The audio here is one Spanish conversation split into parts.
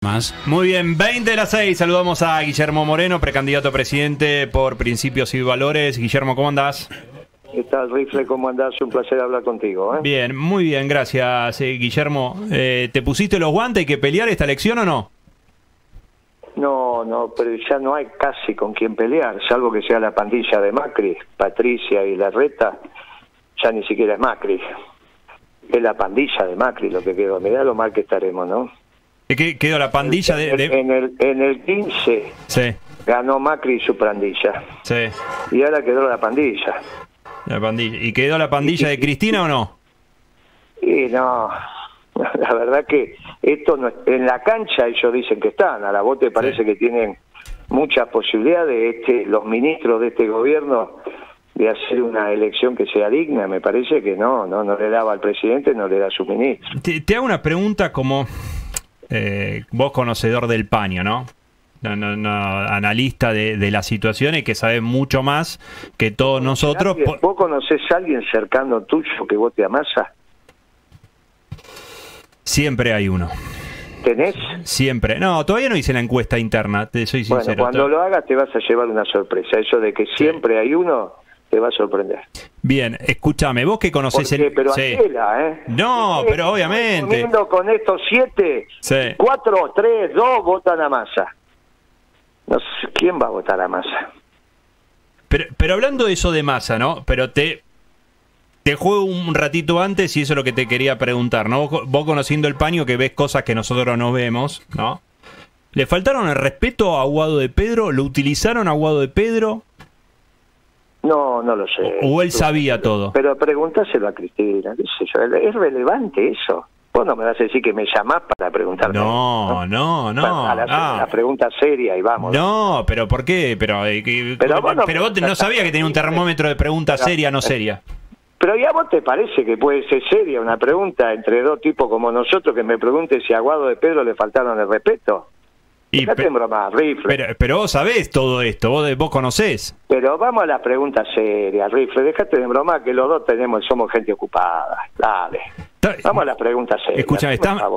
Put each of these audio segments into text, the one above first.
Más. Muy bien, 20 de las 6, saludamos a Guillermo Moreno, precandidato a presidente por Principios y Valores. Guillermo, ¿cómo andás? ¿Qué tal, Rifle? ¿Cómo andás? Un placer hablar contigo. Bien, muy bien, gracias, Guillermo. ¿Te pusiste los guantes? ¿Hay que pelear esta elección o no? No, pero ya no hay casi con quién pelear, salvo que sea la pandilla de Macri, Patricia y Larreta, ya ni siquiera es Macri. Es la pandilla de Macri lo que quedó. Mirá lo mal que estaremos, ¿no? Quedó la pandilla En el 15 sí. Ganó Macri y su pandilla. Sí. Y ahora quedó la pandilla. La pandilla. ¿Y quedó la pandilla de Cristina o no? Y no, la verdad que esto no, en la cancha ellos dicen que están, a la bote parece que tienen muchas posibilidades, los ministros de este gobierno, de hacer una elección que sea digna. Me parece que no le daba al presidente, no le da a su ministro. Te hago una pregunta como vos conocedor del paño, ¿no? Analista de la situación y que sabe mucho más que todos nosotros. ¿Vos conocés a alguien cercano tuyo que vote a Massa? Siempre hay uno. ¿Tenés? Siempre. No, todavía no hice la encuesta interna, te soy sincero. Bueno, cuando lo hagas te vas a llevar una sorpresa. Eso de que siempre hay uno te va a sorprender. Bien, escúchame, vos que conocés Pero Angela, No, pero obviamente. Comiendo con estos 7, 4, 3, 2 votan a Massa. No sé, ¿quién va a votar a Massa? Pero hablando de eso de Massa, ¿no? Pero te juego un ratito antes y eso es lo que te quería preguntar, ¿no? Vos conociendo el paño que ves cosas que nosotros no vemos, ¿no? ¿Le faltaron el respeto a Guado de Pedro? ¿Lo utilizaron a Guado de Pedro? No lo sé. ¿O él sabía todo? Pero pregúntaselo a Cristina, qué sé yo. ¿Es relevante eso? Vos no me vas a decir que me llamás para preguntarme. No. A la pregunta seria y vamos. No, pero ¿por qué? Pero vos no sabías que tenía un termómetro de pregunta seria, no seria. Pero ¿y a vos te parece que puede ser seria una pregunta entre dos tipos como nosotros que me pregunte si a Guado de Pedro le faltaron el respeto? Dejate en broma, Rifle. Pero vos sabés todo esto, vos conocés. Pero vamos a la pregunta seria, Rifle. Dejate de broma que los dos somos gente ocupada. Dale. Vamos a la pregunta seria. Escúchame,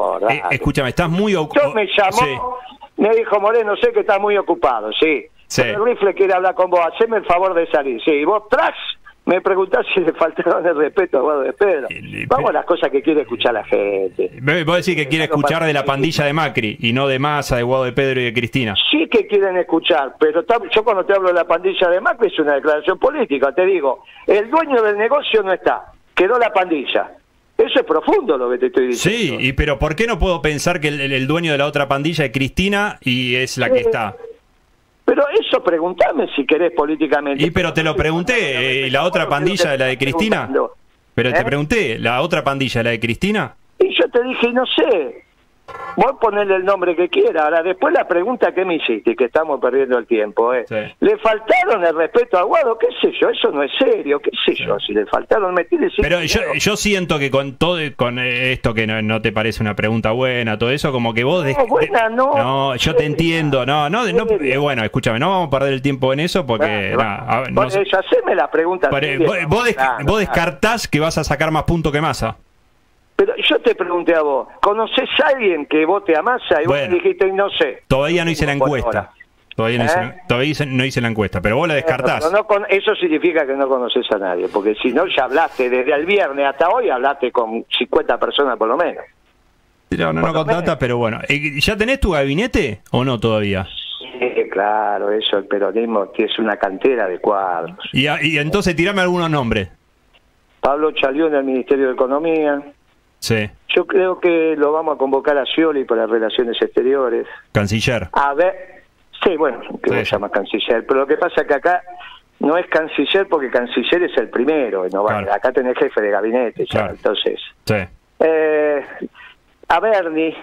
estás muy ocupado. Yo me llamó, me dijo Moreno, sé que estás muy ocupado, sí. Pero el Rifle quiere hablar con vos, haceme el favor de salir. Sí, y vos me preguntás si le faltaron el respeto a Guado de Pedro. Vamos a las cosas que quiere escuchar la gente. Vos decís que quiere escuchar de la pandilla de Macri y no de Massa, de Guado de Pedro y de Cristina. Sí que quieren escuchar, pero yo cuando te hablo de la pandilla de Macri es una declaración política. Te digo, el dueño del negocio no está, quedó la pandilla. Eso es profundo lo que te estoy diciendo. Sí, pero ¿por qué no puedo pensar que el dueño de la otra pandilla es Cristina y es la que está? Pero eso preguntame si querés políticamente. Pero te lo pregunté, ¿la otra pandilla es la de Cristina? Pero te pregunté, ¿la otra pandilla es la de Cristina? Y yo te dije, no sé. Vos ponele el nombre que quieras. Ahora, después la pregunta que me hiciste, que estamos perdiendo el tiempo, ¿le faltaron el respeto a Guado? ¿Qué sé yo? Eso no es serio. ¿Qué sé yo? Si le faltaron, Pero yo siento que con esto que no te parece una pregunta buena, todo eso, como que vos... No, yo te entiendo. Bueno, escúchame, no vamos a perder el tiempo en eso porque... haceme la pregunta. Vos descartás que vas a sacar más puntos que Massa. Pero yo te pregunté a vos, ¿conocés a alguien que vote a Massa? Y vos dijiste, no sé. Todavía no hice la encuesta. Todavía no hice la encuesta, pero vos la descartás. Eso significa que no conoces a nadie, porque si no, ya hablaste desde el viernes hasta hoy, hablaste con 50 personas por lo menos. No con tantas, pero bueno. ¿Ya tenés tu gabinete o no todavía? Sí, claro, eso, el peronismo es una cantera de cuadros. Y entonces tirame algunos nombres. Pablo Chalión del Ministerio de Economía. Sí. Yo creo que lo vamos a convocar a Scioli para Relaciones Exteriores. Canciller. A ver, sí, bueno, que se llama canciller, pero lo que pasa es que acá no es canciller porque canciller es el primero, no claro. Acá tenés jefe de gabinete, claro. Entonces. Sí. A Berni,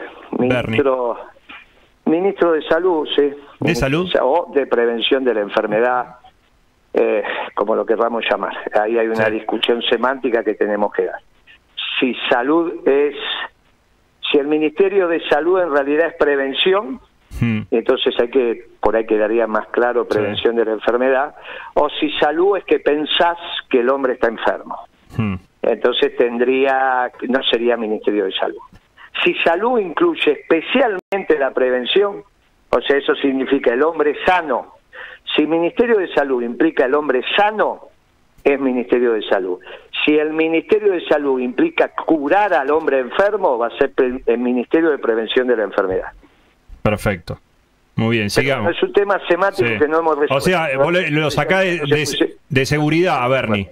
ministro de Salud, sí. ¿De Salud? O de Prevención de la Enfermedad, como lo querramos llamar. Ahí hay una discusión semántica que tenemos que dar. Si el Ministerio de Salud en realidad es prevención, entonces por ahí quedaría más claro prevención de la enfermedad, o si salud es que pensás que el hombre está enfermo. Entonces no sería Ministerio de Salud. si salud incluye especialmente la prevención, o sea, eso significa el hombre sano. Si Ministerio de Salud implica el hombre sano, es Ministerio de Salud. Si el Ministerio de Salud implica curar al hombre enfermo, va a ser el Ministerio de Prevención de la Enfermedad. Perfecto. Muy bien, sigamos. Es un tema semático que no hemos resuelto. O sea, vos lo sacás de seguridad a Bernie.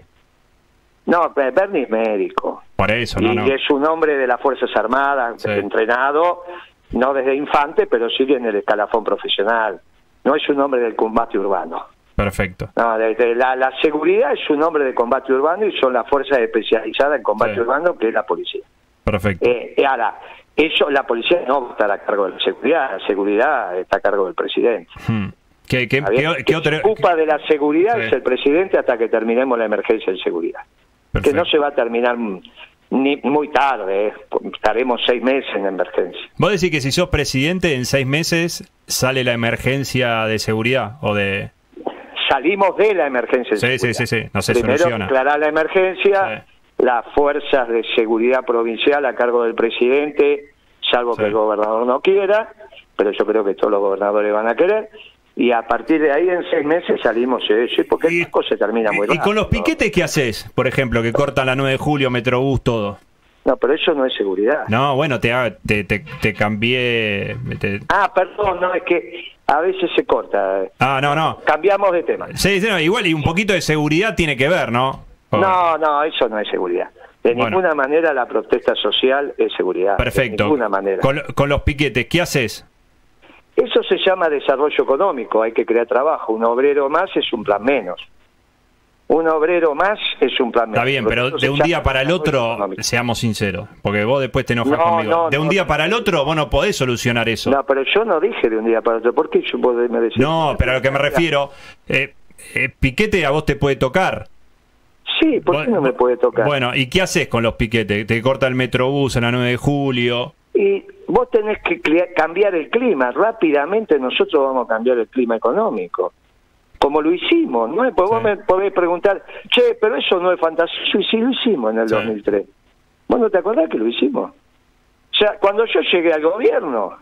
No, Bernie es médico. Por eso, y es un hombre de las Fuerzas Armadas, entrenado, no desde infante, pero sigue en el escalafón profesional. No es un hombre del combate urbano. Perfecto. No, la seguridad es un hombre de combate urbano y son las fuerzas especializadas en combate urbano, que es la policía. Perfecto. Ahora, la policía no va a estar a cargo de la seguridad está a cargo del presidente. ¿Qué se ocupa de la seguridad es el presidente hasta que terminemos la emergencia de seguridad. Perfecto. Que no se va a terminar ni muy tarde, estaremos 6 meses en emergencia. ¿Vos decís que si sos presidente en 6 meses sale la emergencia de seguridad o de...? Salimos de la emergencia de seguridad. Sí, no se Primero soluciona. declarar la emergencia, las fuerzas de seguridad provincial a cargo del presidente, salvo que el gobernador no quiera, pero yo creo que todos los gobernadores van a querer, y a partir de ahí en 6 meses salimos, porque el cosa se termina muy rápido. ¿Y con los piquetes qué haces? Por ejemplo, que cortan la 9 de julio, Metrobús, todo. No, pero eso no es seguridad. No, bueno, te cambié... perdón, no, es que a veces se corta. No. Cambiamos de tema. Sí, no, igual, y un poquito de seguridad tiene que ver, ¿no? No, eso no es seguridad. De ninguna manera la protesta social es seguridad. Perfecto. De ninguna manera. Con los piquetes, ¿qué haces? Eso se llama desarrollo económico, hay que crear trabajo. Un obrero más es un plan menos. Un obrero más es un plan menos. Está bien, pero de un día para el otro, seamos sinceros, porque vos después te enojas conmigo. De un día para el otro vos no podés solucionar eso. No, pero yo no dije de un día para el otro. ¿Por qué me decís? No, pero a lo que me refiero, piquete a vos te puede tocar. Sí, ¿por qué no me puede tocar? Bueno, ¿y qué haces con los piquetes? Te corta el Metrobús en la 9 de julio. Y vos tenés que cambiar el clima. Rápidamente nosotros vamos a cambiar el clima económico. Como lo hicimos, ¿no? Pues vos me podés preguntar, pero eso no es fantasía. Sí, lo hicimos en el 2003. ¿Vos no te acordás que lo hicimos? O sea, cuando yo llegué al gobierno,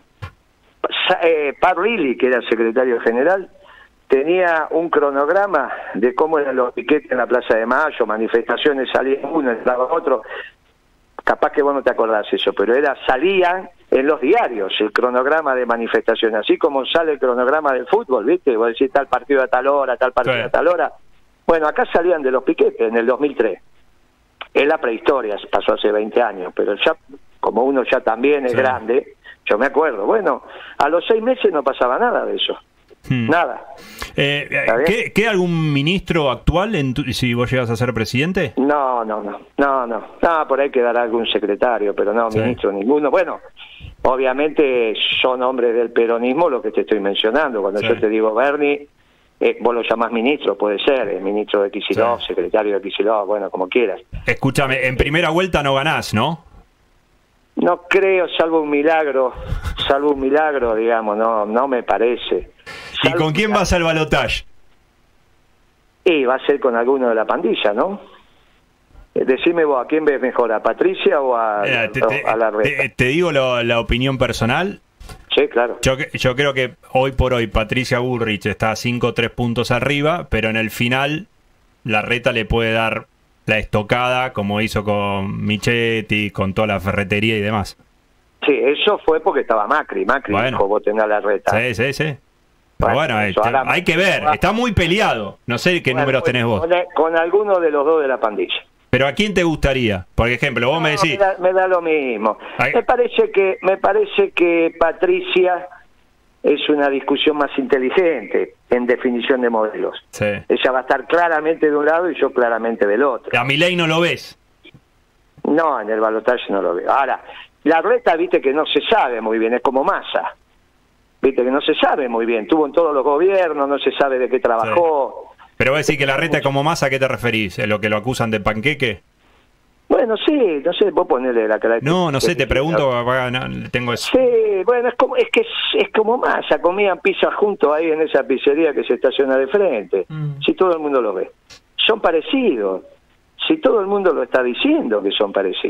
Parrilli, que era secretario general, tenía un cronograma de cómo eran los piquetes en la Plaza de Mayo, manifestaciones, salía uno, entraba otro. Capaz que vos no te acordás eso, pero salían en los diarios el cronograma de manifestación, así como sale el cronograma del fútbol, ¿viste? Vos decís tal partido a tal hora, tal partido a tal hora. Bueno, acá salían de los piquetes en el 2003. Es la prehistoria, pasó hace 20 años, pero ya, como uno ya también es grande, yo me acuerdo. Bueno, a los 6 meses no pasaba nada de eso. Nada. ¿Queda algún ministro actual si vos llegas a ser presidente? No, por ahí quedará algún secretario, pero no, ministro ninguno. Bueno, obviamente son hombres del peronismo lo que te estoy mencionando. Cuando yo te digo Bernie, vos lo llamás ministro, puede ser, ministro de Kicillof, secretario de Kicillof, bueno, como quieras. Escúchame, en primera vuelta no ganás, ¿no? No creo, salvo un milagro, digamos, no me parece. ¿Y con quién vas al balotaje? Y va a ser con alguno de la pandilla, ¿no? Decime vos, ¿a quién ves mejor? ¿A Patricia o a la Reta? Te digo la opinión personal. Sí, claro. Yo creo que hoy por hoy Patricia Bullrich está 5 o 3 puntos arriba, pero en el final la Reta le puede dar la estocada como hizo con Michetti, con toda la ferretería y demás. Sí, eso fue porque estaba Macri dijo, vos tenés a la Reta. Sí. Pero bueno, hay que ver, está muy peleado. No sé qué números tenés vos. Con alguno de los dos de la pandilla. ¿Pero a quién te gustaría? Por ejemplo, vos me decís... Me da lo mismo. Me parece que Patricia es una discusión más inteligente en definición de modelos. Sí. Ella va a estar claramente de un lado y yo claramente del otro. ¿A Milei no lo ves? No, en el balotaje no lo veo. Ahora, la Reta, viste que no se sabe muy bien, es como Massa. Viste que no se sabe muy bien, estuvo en todos los gobiernos, no se sabe de qué trabajó. Sí. Pero vos decís que la Reta es como Massa, ¿a qué te referís? ¿A lo que lo acusan de panqueque? Bueno, sí, no sé, vos ponele la cara. No sé, te pregunto, tengo eso. Sí, bueno, es como Massa, comían pizza juntos ahí en esa pizzería que se estaciona de frente. Si todo el mundo lo ve. Son parecidos. Si todo el mundo lo está diciendo que son parecidos.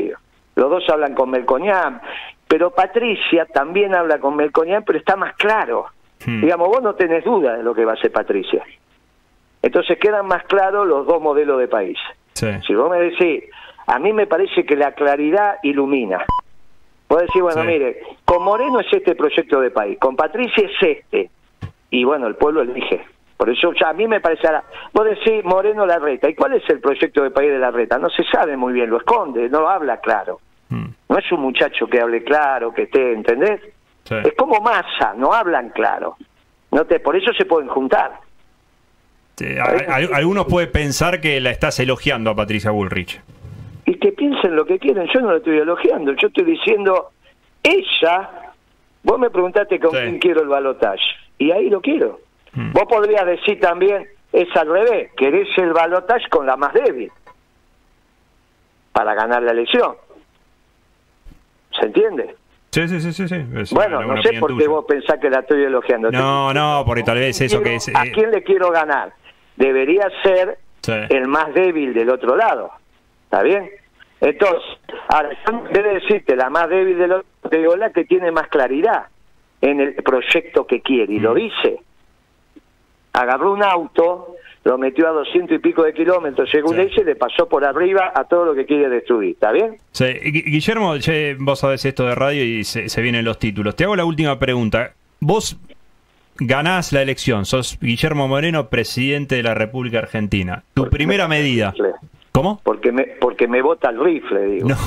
Los dos hablan con Melconian, pero Patricia también habla con Melconian, pero está más claro. Digamos, vos no tenés duda de lo que va a hacer Patricia. Entonces quedan más claros los dos modelos de país. Sí. Si vos me decís, a mí me parece que la claridad ilumina. Vos decís, bueno, Sí. mire, con Moreno es este proyecto de país, con Patricia es este. Y bueno, el pueblo elige. Por eso ya a mí me parece... Vos decís Moreno Larreta. ¿Y cuál es el proyecto de país de Larreta? No se sabe muy bien, lo esconde, no habla claro. No es un muchacho que hable claro, que esté, ¿entendés? Sí. Es como Massa, no hablan claro. Por eso se pueden juntar. Sí, algunos pueden pensar que la estás elogiando a Patricia Bullrich. Y que piensen lo que quieren, yo no lo estoy elogiando, yo estoy diciendo, ella, vos me preguntaste con quién quiero el balotaje, y ahí lo quiero. Vos podrías decir también, es al revés, querés el balotaje con la más débil, para ganar la elección. ¿Se entiende? Sí. Es bueno, una no sé opinión por qué tuya. vos pensás que la estoy elogiando. No, porque tal vez eso que es... ¿A quién le quiero ganar? Debería ser el más débil del otro lado. ¿Está bien? Entonces, ahora, debe decirte la más débil del otro, te digo la que tiene más claridad en el proyecto que quiere, y lo dice. Agarró un auto, lo metió a 200 y pico de kilómetros, según dice, le pasó por arriba a todo lo que quiere destruir. ¿Está bien? Sí. Guillermo, vos sabés esto de radio y se vienen los títulos. Te hago la última pregunta. Vos ganás la elección, sos Guillermo Moreno, presidente de la República Argentina. Tu primera medida... ¿Cómo? Porque me vota el rifle, digo. No.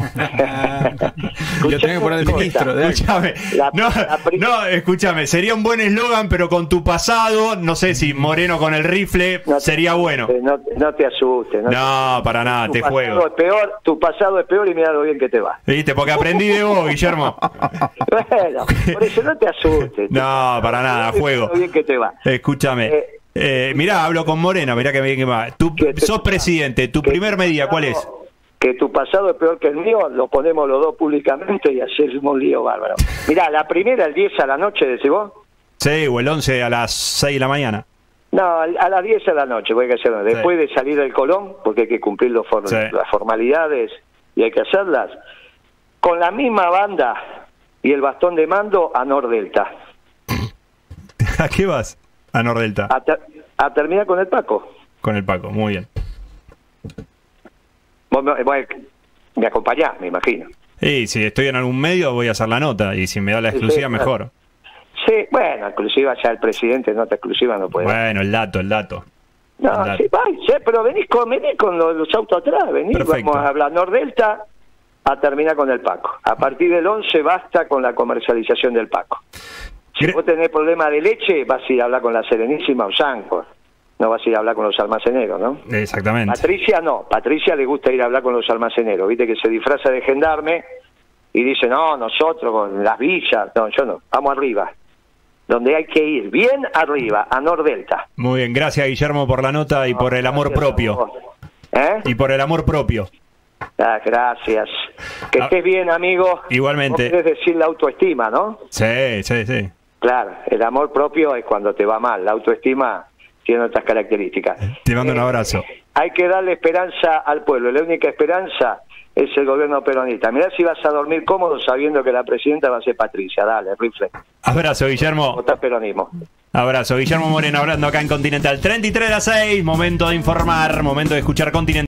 Lo tenés que poner de ministro. Escúchame. Escúchame. Sería un buen eslogan, pero con tu pasado, no sé si Moreno con el rifle sería bueno. No te asustes. No, para nada, te juego. Tu pasado es peor y mira lo bien que te va. ¿Viste? Porque aprendí de vos, Guillermo. Bueno, por eso no te asustes. No, para nada, juego. Lo bien que te va. Escúchame. Mirá, hablo con Moreno, mirá que bien que va. Tú sos presidente, tu primer medida, ¿cuál es? Que tu pasado es peor que el mío, lo ponemos los dos públicamente y hacemos un lío bárbaro. Mirá, la primera el 10 a la noche, decís vos. Sí, o el 11 a las 6 de la mañana. No, a las 10 a la noche, voy a hacerlo. Después de salir del Colón, porque hay que cumplir las formalidades y hay que hacerlas, con la misma banda y el bastón de mando a Nordelta. ¿A qué vas? A Nordelta. A terminar con el Paco. Con el Paco, muy bien. Vos me acompañás, me imagino. Y si estoy en algún medio voy a hacer la nota, y si me da la exclusiva mejor. Sí, bueno, exclusiva ya el presidente, nota exclusiva no puede. Bueno, el dato. No, sí, pero venís con los autos atrás, Perfecto. Vamos a hablar Nordelta a terminar con el Paco. A partir del 11 basta con la comercialización del Paco. Si vos tenés problema de leche, vas a ir a hablar con la Serenísima o Sancor. No vas a ir a hablar con los almaceneros, ¿no? Exactamente. Patricia no. Patricia le gusta ir a hablar con los almaceneros. Viste que se disfraza de gendarme y dice, no, nosotros con las villas. No, yo no. Vamos arriba. Donde hay que ir. Bien arriba, a Nordelta. Muy bien. Gracias, Guillermo, por la nota y por el amor propio. Y por el amor propio. Gracias. Que estés bien, amigo. Igualmente. Vos querés decir la autoestima, ¿no? Sí. Claro, el amor propio es cuando te va mal. La autoestima tiene otras características. Te mando un abrazo. Hay que darle esperanza al pueblo. La única esperanza es el gobierno peronista. Mirá si vas a dormir cómodo sabiendo que la presidenta va a ser Patricia. Dale, rifle. Abrazo, Guillermo. Votá peronismo. Abrazo. Guillermo Moreno hablando acá en Continental. 33 a 6. Momento de informar, momento de escuchar Continental.